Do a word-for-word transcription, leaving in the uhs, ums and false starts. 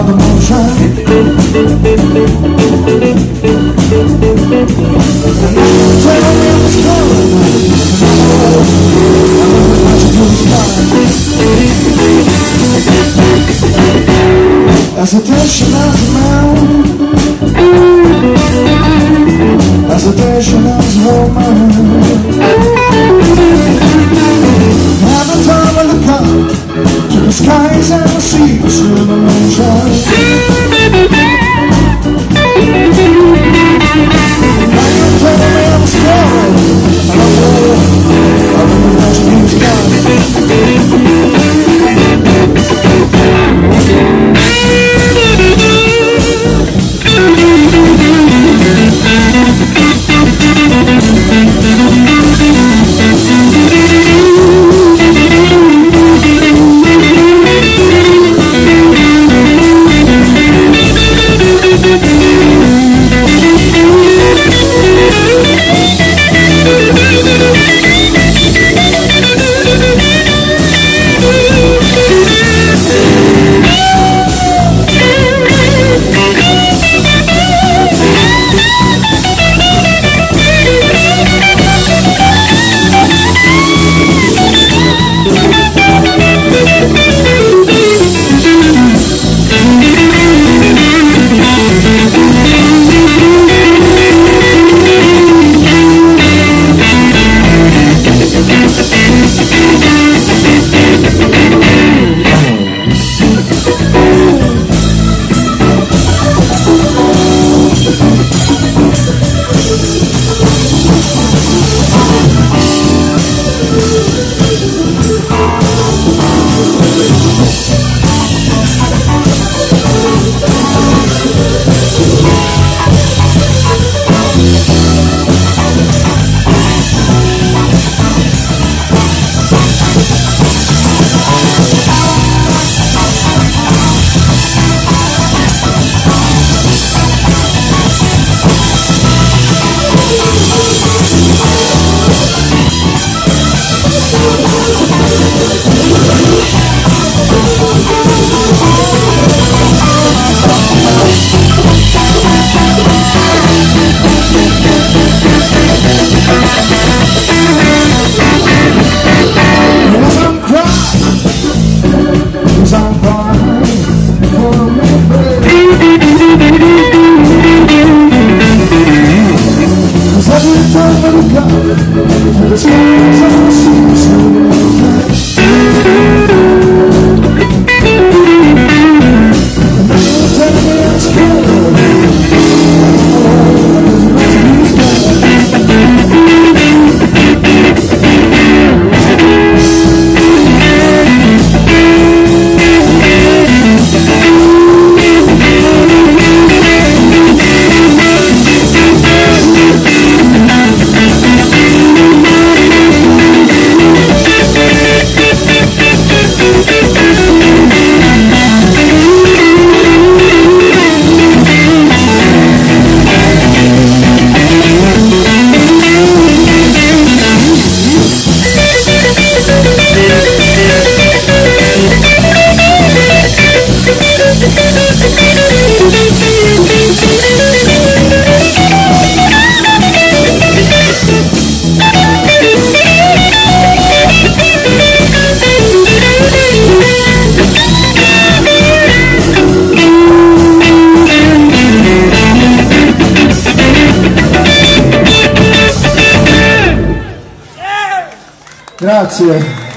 the moonshine. Tell me what's coming, I know it's not your blue sky. As the tension of the mountain, as the tension of the whole mind, have a time to look up to the skies and the seas in the moonshine. Now you tell me I'm scared, I don't know, I don't know what you mean sky. Grazie.